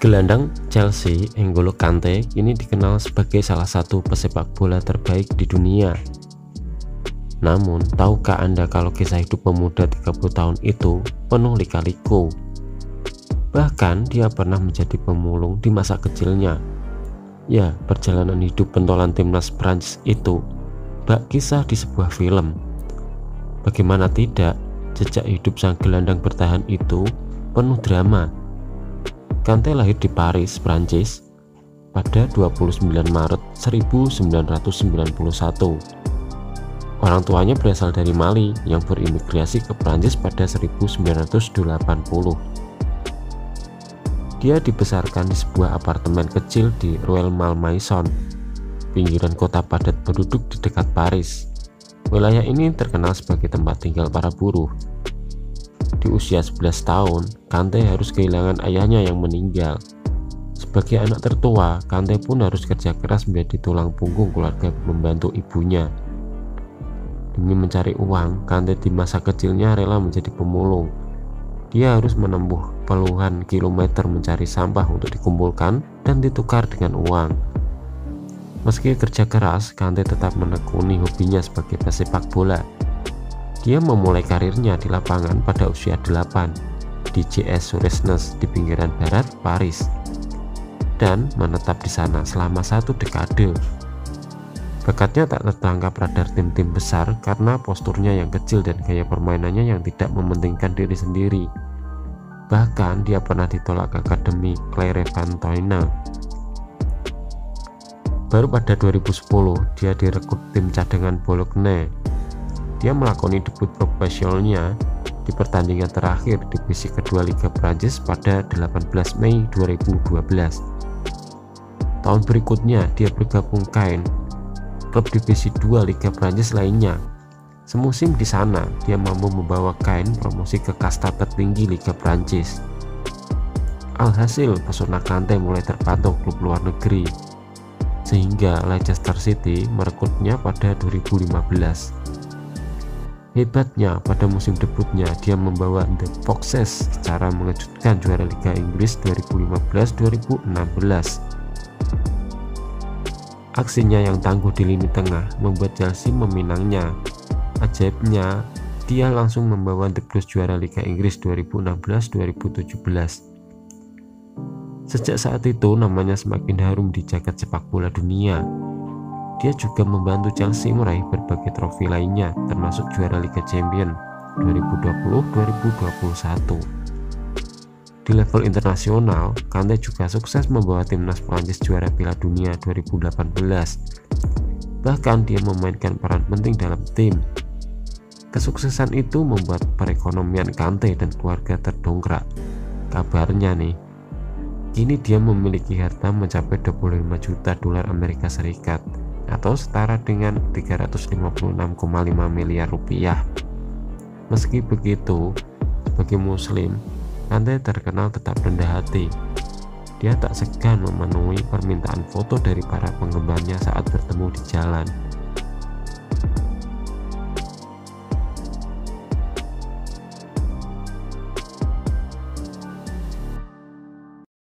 Gelandang Chelsea N'Golo Kante kini dikenal sebagai salah satu pesepak bola terbaik di dunia. Namun, tahukah Anda kalau kisah hidup pemuda 30 tahun itu penuh lika-liku? Bahkan dia pernah menjadi pemulung di masa kecilnya. Ya, perjalanan hidup pentolan timnas Prancis itu bak kisah di sebuah film. Bagaimana tidak, jejak hidup sang gelandang bertahan itu penuh drama. Kante lahir di Paris, Prancis pada 29 Maret 1991. Orang tuanya berasal dari Mali yang berimigrasi ke Prancis pada 1980. Dia dibesarkan di sebuah apartemen kecil di Ruelle Malmaison, pinggiran kota padat penduduk di dekat Paris. Wilayah ini terkenal sebagai tempat tinggal para buruh. Di usia 11 tahun, Kante harus kehilangan ayahnya yang meninggal. Sebagai anak tertua, Kante pun harus kerja keras menjadi tulang punggung keluarga membantu ibunya. Demi mencari uang, Kante di masa kecilnya rela menjadi pemulung. Dia harus menempuh puluhan kilometer mencari sampah untuk dikumpulkan dan ditukar dengan uang. Meski kerja keras, Kante tetap menekuni hobinya sebagai pesepak bola. Dia memulai karirnya di lapangan pada usia 8 di JS Suresnes di pinggiran barat Paris dan menetap di sana selama 1 dekade. Bakatnya tak tertangkap radar tim-tim besar karena posturnya yang kecil dan gaya permainannya yang tidak mementingkan diri sendiri. Bahkan dia pernah ditolak ke Akademi Clairefontaine. Baru pada 2010 dia direkrut tim cadangan Bologne. Dia melakoni debut profesionalnya di pertandingan terakhir divisi kedua Liga Prancis pada 18 Mei 2012. Tahun berikutnya dia bergabung Caen, klub divisi 2 Liga Prancis lainnya. Semusim di sana dia mampu membawa Caen promosi ke kasta tertinggi Liga Prancis. Alhasil pesona Kante mulai terpatok klub luar negeri, sehingga Leicester City merekrutnya pada 2015. Hebatnya, pada musim debutnya dia membawa The Foxes secara mengejutkan juara Liga Inggris 2015-2016. Aksinya yang tangguh di lini tengah membuat Chelsea meminangnya. Ajaibnya, dia langsung membawa The Blues juara Liga Inggris 2016-2017. Sejak saat itu namanya semakin harum di jagat sepak bola dunia. Dia juga membantu Chelsea meraih berbagai trofi lainnya, termasuk juara Liga Champions 2020-2021. Di level internasional, Kante juga sukses membawa timnas Prancis juara Piala Dunia 2018. Bahkan dia memainkan peran penting dalam tim. Kesuksesan itu membuat perekonomian Kante dan keluarga terdongkrak. Kabarnya nih, kini dia memiliki harta mencapai 25 juta dolar Amerika Serikat atau setara dengan 356,5 miliar rupiah. Meski begitu, sebagai muslim, Kante terkenal tetap rendah hati. Dia tak segan memenuhi permintaan foto dari para penggemarnya saat bertemu di jalan.